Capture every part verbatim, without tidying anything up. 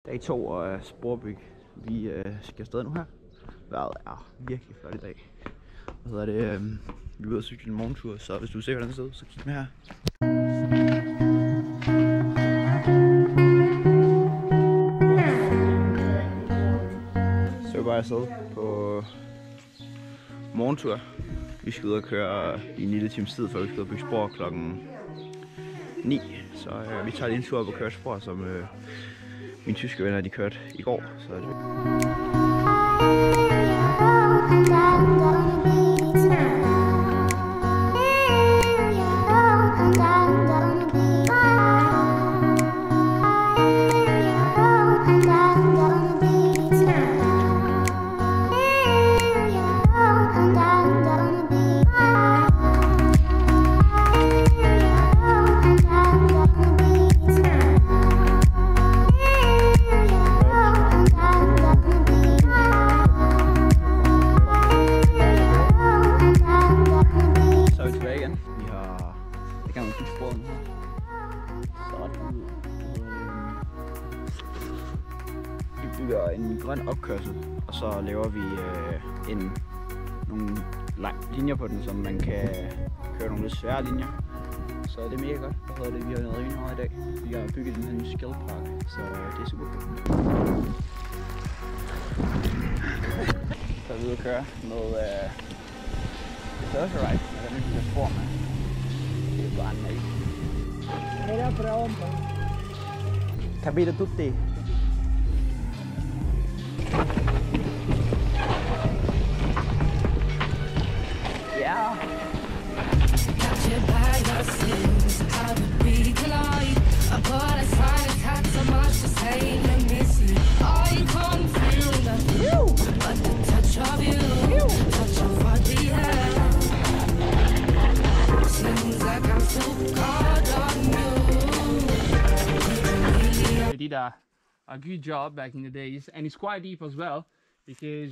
Dag to af Sporbyg. Vi øh, skal afsted nu her. Vejret er virkelig flot i dag. Hvad hedder det? Øh, vi er ude at cykle en morgentur, så hvis du ser hvordan det ser ud, så kig med her. Så er vi bare afsted på morgentur. Vi skal ud og køre i en lille times tid, før vi skal ud og bygge spor klokken ni. Så øh, vi tager lige en tur op og kører spor, som øh, mine tyske venner de kørte i går. Så er det bygger en grøn opkørsel, og så laver vi øh, en, nogle linjer på den, som man kan køre nogle lidt svære linjer. Så det er mega godt. Hvad hedder det? Vi har noget rimelig meget i dag. Vi har bygget den her nye skillpark, så øh, det er super fedt. Så er vi ude at køre med øh, Surfer Ride, med den nye spor med. Det er bare nice. Era pronto. Capito tutti? Yeah. Captured by your sins, how did we collide? I put aside a cat so much to say and miss you. I can't feel nothing but the touch of you, touch of what we had. Seems like I'm so caught on you. We did a, a good job back in the days, and it's quite deep as well, because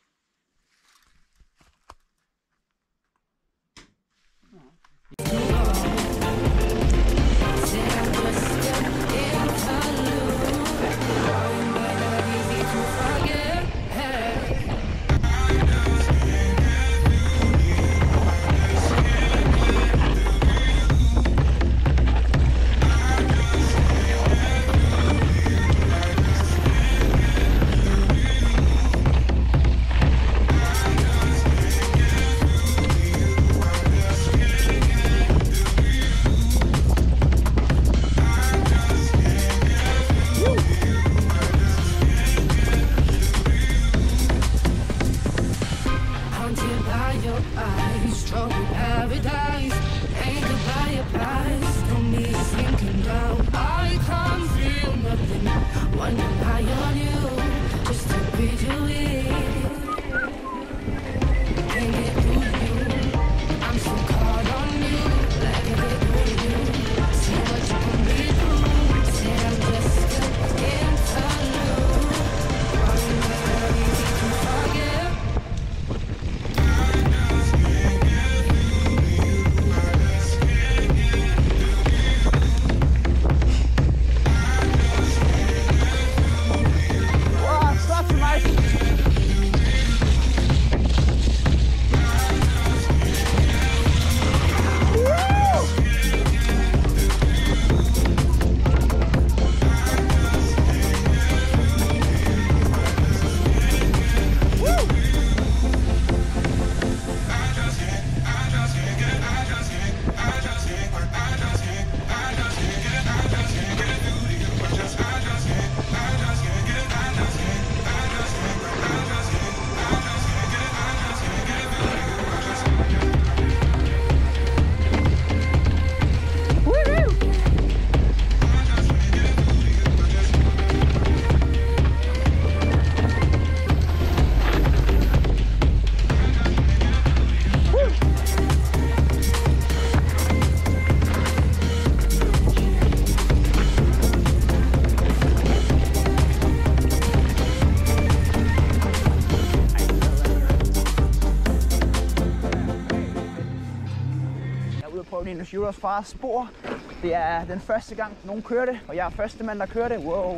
en af Shooters fars spor. Det er den første gang, nogen kører det, og jeg er første mand, der kører det. Wow.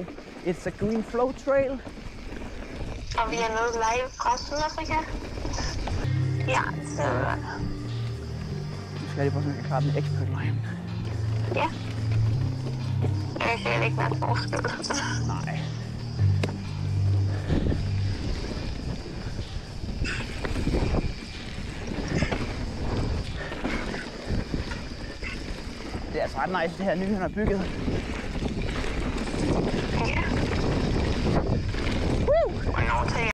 It's a green flow trail. Og vi er nået live fra Sydafrika. Ja, så... Nu skal jeg lige prøve, så jeg kan klare den expert line. Ja. Jeg kan ikke være forskel. Nej. Det er altså ret nice, det her nye, han har bygget. Ja.